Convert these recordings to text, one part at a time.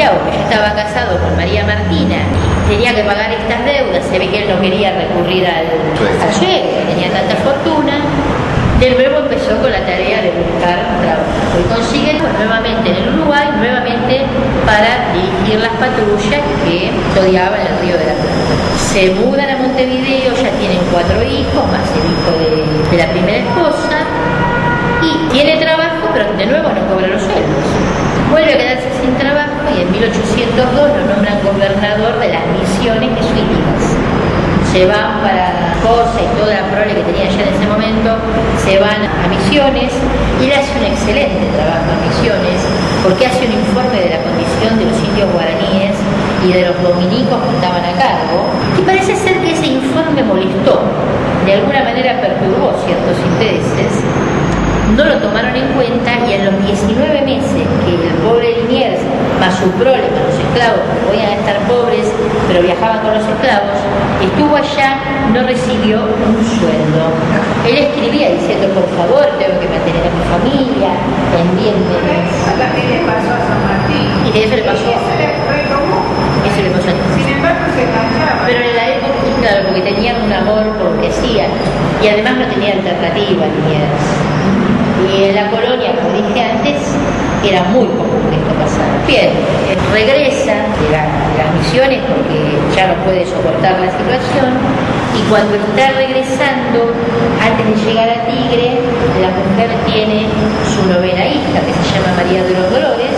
esclavo que ya estaba casado con María Martina y tenía que pagar estas deudas, se ve que él no quería recurrir al suegro, que tenía tanta fortuna, de nuevo empezó con la tarea de buscar trabajo y consigue nuevamente en el Uruguay, nuevamente para dirigir las patrullas que custodiaban el Río de la Plata. Se mudan a Montevideo, ya tienen 4 hijos, más el hijo de la primera esposa, y tiene trabajo, pero de nuevo no cobra los sueldos. Vuelve a quedarse sin trabajo y en 1802 lo nombran gobernador de las Misiones jesuíticas. Se van para Cosa y toda la prole que tenía ya en ese momento, se van a Misiones y él hace un excelente trabajo en Misiones porque hace un informe de la condición de los indios guaraníes y de los dominicos que estaban a cargo, y parece ser que ese informe molestó, de alguna manera perturbó ciertos intereses. No lo tomaron en cuenta y en los 19 meses que el pobre Liniers, más su prole, con los esclavos, que podían estar pobres, pero viajaban con los esclavos, estuvo allá, no recibió un sueldo. Él escribía diciendo, por favor, tengo que mantener a mi familia, envíenme. ¿Qué le pasó a San Martín? Y eso le pasó. Eso le fue común. Eso le pasó a Liniers. Sin embargo, se engañaba. Pero en la época, claro, porque tenían un amor por lo que hacían, y además no tenía alternativa Liniers. Y en la colonia, como dije antes, era muy común que esto pasara. Bien, regresa de las Misiones porque ya no puede soportar la situación, y cuando está regresando, antes de llegar a Tigre, la mujer tiene su novena hija, que se llama María de los Dolores.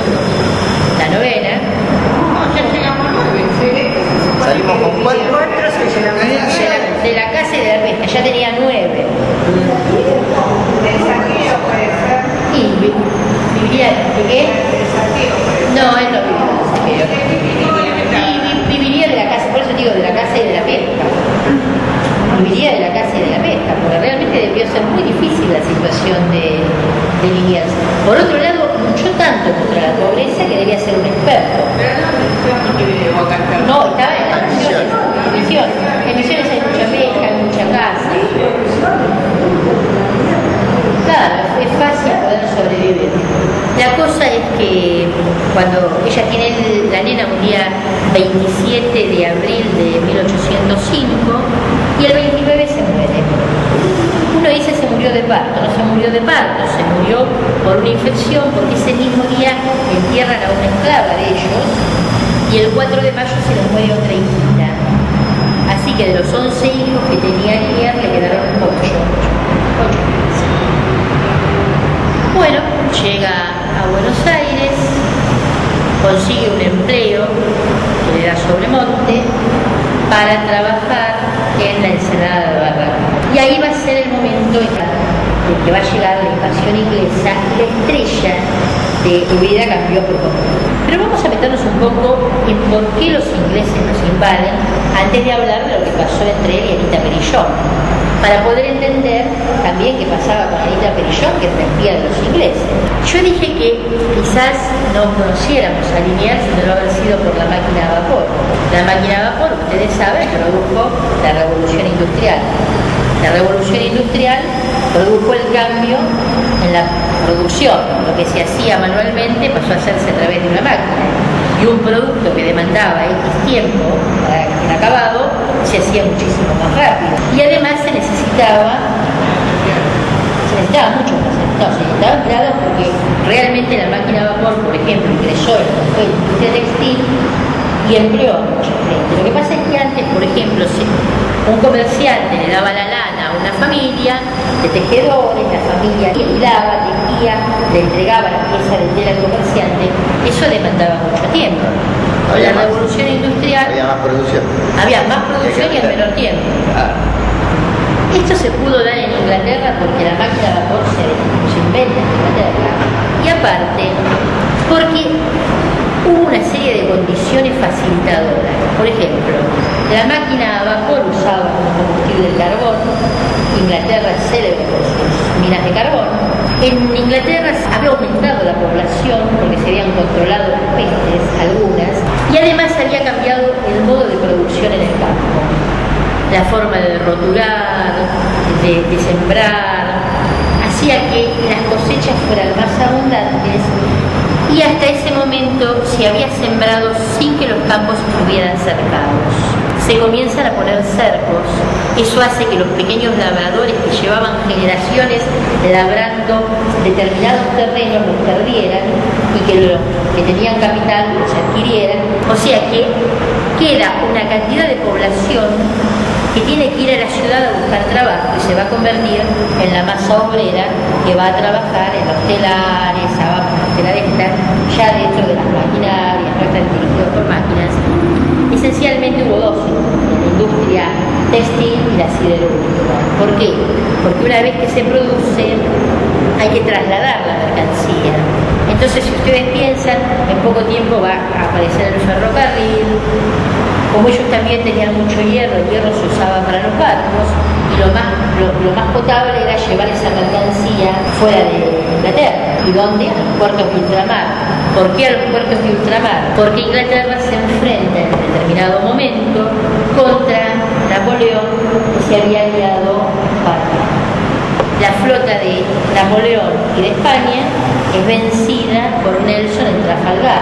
La novena. No, ya llegamos 9. Salimos con 4. De la casa y de la pesca, ya tenía 9. Del saqueo puede ser. Y viviría de qué? Del saqueo puede ser. No, él no vivía del saqueo. Y viviría de la casa, por eso digo de la casa y de la pesca. Viviría de la casa y de la pesca, porque realmente debió ser muy difícil la situación de Liniers. Por otro lado, luchó tanto contra la pobreza que debía ser un experto. Pero no pensamos que vive Boca Carlos. No, estaba en las Misiones. En Misiones hay mucha pesca, hay mucha casa. Claro, es fácil poder sobrevivir. La cosa es que cuando ella tiene la nena un día 27 de abril de 1805 y el 29 se muere. Uno dice se murió de parto, no se murió de parto, se murió por una infección porque ese mismo día entierran a una esclava de ellos y el 4 de mayo se les muere otra hijita. Así que de los 11 hijos que tenía Liniers le quedaron 8 hijos. Bueno, llega a Buenos Aires, consigue un empleo que le da Sobremonte para trabajar en la Ensenada de Barranco. Y ahí va a ser el momento en que va a llegar la invasión inglesa y la estrella de su vida cambió por completo. Pero vamos a meternos un poco en por qué los ingleses nos invaden antes de hablar de lo que pasó entre él y Anita Perillón, para poder entender también qué pasaba con Anita Perillón, que era espía de los ingleses. Yo dije que quizás no conociéramos a Liniers de no haber sido por la máquina a vapor. La máquina a vapor, ustedes saben, produjo la revolución industrial. La revolución industrial produjo el cambio en la producción. Lo que se hacía manualmente pasó a hacerse a través de una máquina. Y un producto que demandaba X tiempo para el acabado se hacía muchísimo más rápido. Y además se necesitaba mucho más. No, se necesitaba empleados porque realmente la máquina a vapor, por ejemplo, ingresó en lo que fue la industria textil y empleó a mucha gente. Lo que pasa es que antes, por ejemplo, si un comerciante le daba la lana a una familia de tejedores, la familia hilaba, tejía, le entregaba la pieza de tela al comerciante, eso demandaba mucho tiempo. Con la revolución industrial había más producción y en menor tiempo. Esto se pudo dar en Inglaterra porque la máquina a vapor se inventa en Inglaterra, y aparte porque hubo una serie de condiciones facilitadoras. Por ejemplo, la máquina a vapor usaba como combustible el carbón. Inglaterra es célebre por sus minas de carbón. En Inglaterra había aumentado la población porque se habían controlado las pestes, algunas, y además había cambiado el modo de producción en el campo. La forma de roturar, de sembrar, hacía que las cosechas fueran más abundantes. Y hasta ese momento, si se había sembrado sin que los campos estuvieran cercados. Se comienzan a poner cercos. Eso hace que los pequeños labradores que llevaban generaciones labrando determinados terrenos los perdieran y que los que tenían capital los adquirieran. O sea que queda una cantidad de población que tiene que ir a la ciudad a buscar trabajo y se va a convertir en la masa obrera que va a trabajar en los telares, abajo en los telares que están ya dentro de las maquinarias, no están dirigidos por máquinas. Esencialmente hubo dos, la industria textil y la siderúrgica. ¿Por qué? Porque una vez que se produce hay que trasladar la mercancía. Entonces, si ustedes piensan, en poco tiempo va a aparecer el ferrocarril. Como ellos también tenían mucho hierro, el hierro se usaba para los barcos y lo más potable era llevar esa mercancía fuera de Inglaterra. ¿Y dónde? A los puertos de ultramar. ¿Por qué a los puertos de ultramar? Porque Inglaterra se enfrenta en determinado momento contra Napoleón, que se había aliado a España. La flota de Napoleón y de España es vencida por Nelson en Trafalgar.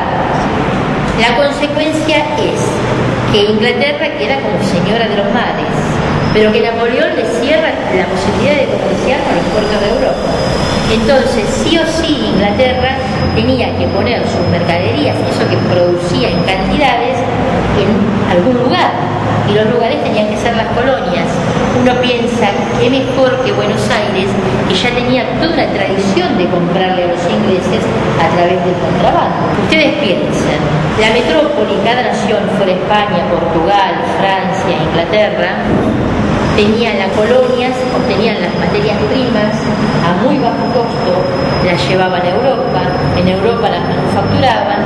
La consecuencia es que Inglaterra queda como señora de los mares, pero que Napoleón le cierra la posibilidad de comerciar con los puertos de Europa. Entonces, sí o sí, Inglaterra tenía que poner sus mercaderías, eso que producía en cantidades, en algún lugar. Y los lugares tenían que ser las colonias. Uno piensa que mejor que Buenos Aires, que ya tenía toda una tradición de comprarle a los ingleses a través del contrabando. Ustedes piensan, la metrópoli, cada nación, fuera España, Portugal, Francia, Inglaterra, tenían las colonias, obtenían las materias primas a muy bajo costo, las llevaban a Europa, en Europa las manufacturaban,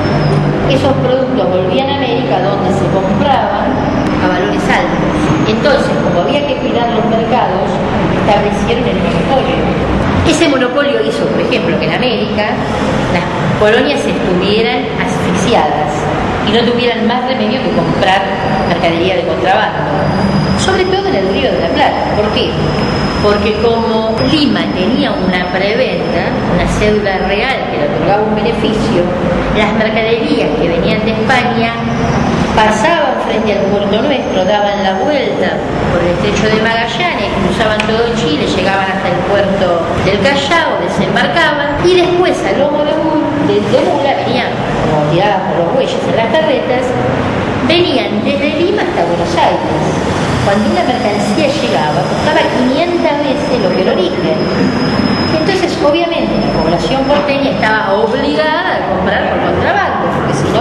esos productos volvían a América donde se compraban a valores altos. Entonces, como había que cuidar los mercados, establecieron el monopolio. Ese monopolio hizo, por ejemplo, que en América las colonias estuvieran asfixiadas y no tuvieran más remedio que comprar mercadería de contrabando, sobre todo en el Río de la Plata. ¿Por qué? Porque como Lima tenía una preventa, una cédula real que le otorgaba un beneficio, las mercaderías que venían de España pasaban frente al puerto nuestro, daban la vuelta por el estrecho de Magallanes, cruzaban todo Chile, llegaban hasta el puerto del Callao, desembarcaban y después a lomo de mula venían, como tiradas por los bueyes en las carretas, venían desde Lima hasta Buenos Aires. Cuando una mercancía llegaba, costaba 500 veces lo que el origen. Entonces, obviamente, la población porteña estaba obligada a comprar por contrabando, porque si